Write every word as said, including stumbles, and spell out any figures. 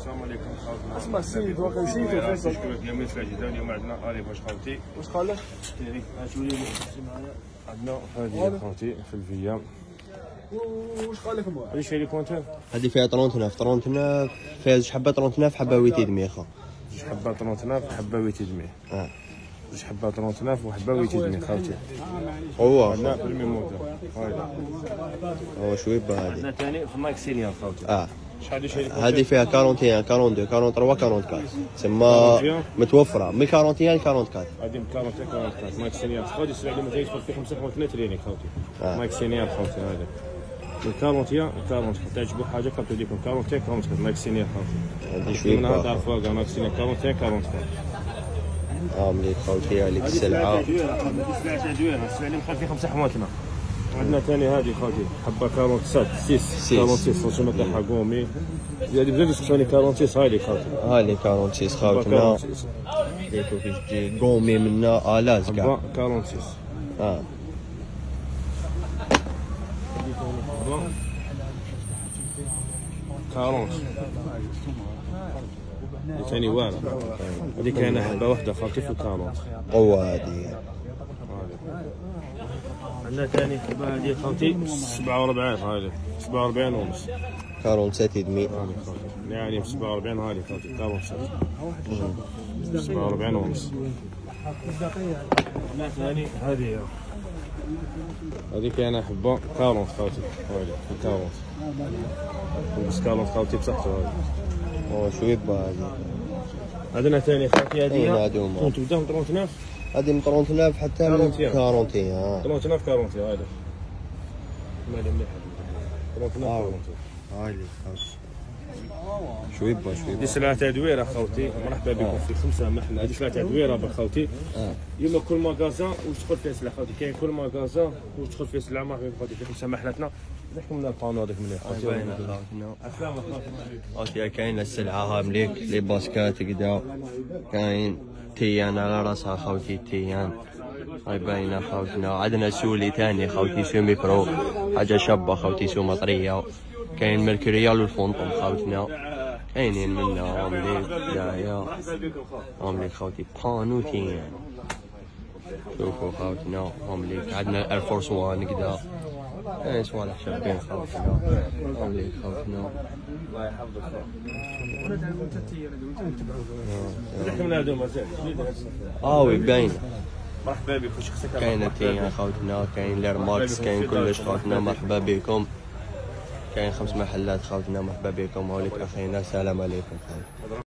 السلام عليكم خوتنا. اسمع السيد واقع السيد وفيصل. شكرا يا ميس الجدال. اليوم عندنا الي باش خوتي. واش قال لك؟ تيري هاتولي معايا. عندنا هذه خوتي في الفيام. واش قال لك هو؟ ايش هذه كونتر؟ هذه فيها ثلاثة آلاف ثلاثة آلاف فيها زوج حبات ثلاثة آلاف حبه ويتي دمي خا. زوج حبات ثلاثة آلاف حبه ويتي دمي. اه زوج حبات ثلاثة آلاف وحبه ويتي دمي خوتي. هو عندنا بريمي موتور. هايدا. هو شويبه هذه. عندنا ثاني في ماكسينيا خوتي. اه شحال هذه شري؟ هذه فيها أربعة وأربعين أربعة واثنين أربعة وثلاثين أربعة وأربعين تسمى متوفره من أربعة وأربعين ل أربعة وأربعين. هذه من أربعة وأربعين أربعة ماكسينيا خوتي. السلعه اللي ما تيدخل في خمسة وثلاثين تريني خوتي. ماكسينيا خوتي هذا. من أربعين أربعين تعجبو حاجه كنت لكم أربعين أربعين ماكسينيا خوتي. هذه شويبه. من هذا فوق ماكسينيا أربعين أربعين. اه مليح خوتي هذيك السلعه. السلعه دويره السلعه اللي مخال في خمسه حمواتنا. عندنا ثاني هذه خوتي حبه أربعة وستين ستة أربعة وستين فونسيون تاعها قومي. هذه بزاف ثاني أربعة وستين هاي اللي خوتي. هاي اللي أربعة وستين خوتنا. ديتو كيش تجي قومي منا الاز كاع. أربعة وستين. اه أربعين. ثاني واعره. هذه كاينه حبه واحده خوتي في أربعين. قوه هذه. عندنا ثاني حبه هذه خوتي سبعة وأربعين هذه سبعة وأربعين ونص. أربعة وستين دمي. يعني سبعة وأربعين هذه خوتي أربعة وستين. سبعة وأربعين ونص. عندنا ثاني هذه هذه كاينه حبه أربعين خوتي. هذه أربعين. بس أربعين خوتي بصحته هذه. هو شويبه هذه. عندنا ثاني خوتي هذه كنت بداهم ثلاثة آلاف. هذه من ثلاثة آلاف حتى من أربعين. اه ثلاثة آلاف أربعين هذا. مالي مليح ثلاثة آلاف أربعين. هاي اللي شويبه شويبه. هذه سلعه تدويره خوتي. مرحبا بكم في خمسه محل. هذه سلعه تدويره بخوتي. اه اليوم كل ماغازان واش تدخل فيه سلعه خوتي. كاين كل ماغازان واش تدخل فيه سلعه مرحبا خوتي في خمسه محلاتنا. نحكم لنا البانو هذاك مليح خوتي. السلام خوتي. كاين السلعه ها مليك لي باسكات كدا. كاين تيان على راسها خوتي تيان. هاي باينه خوتنا. عندنا سولي ثاني خوتي سومي برو حاجه شابه خوتي سو مطريه. كاين ميركوريال والفونطوم خوتنا. كاينين منا مليك دايا مليك خوتي بانو تيان. شوفوا خوتنا مليك. عندنا اير فورس وان كدا. كاين صوالح شابين خوتنا مليك خوتنا. الله يحفظك. نحكمنا هذو مازال. اه وي باينه. مرحبا بكم شخصك. كاين تيان خوتنا. كاين لير ماكس. كاين كلش خوتنا. مرحبا بكم. كاين خمس محلات خوتنا. مرحبا بكم. هاوليك اخينا. السلام عليكم.